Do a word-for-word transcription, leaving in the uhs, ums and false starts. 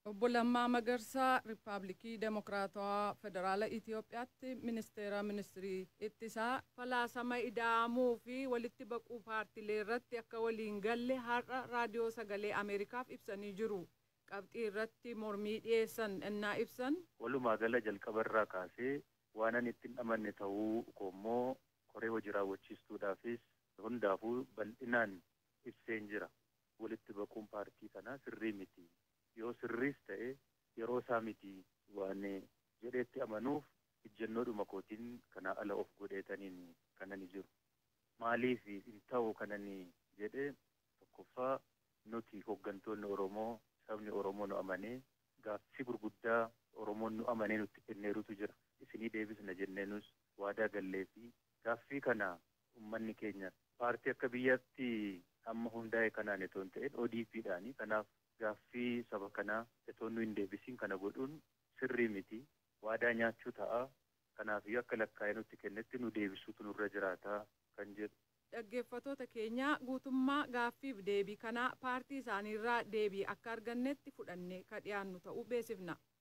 Obbo Lammaa Magarsaa Riippaabilikii Demokiraatawaa Federaala Itoophiyaatti Ministeera Ministirii Ittisaa falaasama ida'amuu fi walitti baquu paartiilee irratti akka waliin galle har'a raadiyoo sagalee Ameerikaaf ibsanii jiru. Qabxii irratti mormii dhiyeessan ennaa ibsan. Walumaa gala jalqabarraa kaasee waan ani ittiin amanne ta'uu koommoo koree hojii raawwachiistuudhaafis hundaafuu bal'inaan ibseen jira. Walitti baquun paartii kanaa sirrii miti. Yoo sirriis ta'e yeroo isaa miti waan jedheetti amanuuf ejjennoodhuma kootiin kana ala of godheetaniin kanani jiru. Maaliif hin ta'u kanani jedhee tokkoffaa nuti hooggantoonni Oromoo sabni Oromoo nu amanee gaaffii gurguddaa Oromoon nu amanee nutti kenneerutu jira. Isinii deebisna jenneenus waadaa gallee fi gaaffii kana uummanni keenya paartii akka biyyaatti amma hundaa'e kanaan itoo hin ta'in O D P dhaani. Kanaaf gaaffii saba kanaa itoo nu hin deebisiin kana godhuun sirrii miti. Waadaa nyaachuu ta'a. Kanaaf akka lakkaa'ee nutti kennetti nu deebisuutu nurra jiraataa kan jedhu. Dhaggeeffattoota keenya guutummaa gaaffiif deebii kanaa paartii isaaniirraa deebii akka argannetti fudhannee ka dhiyaannu ta'uu beeksifna.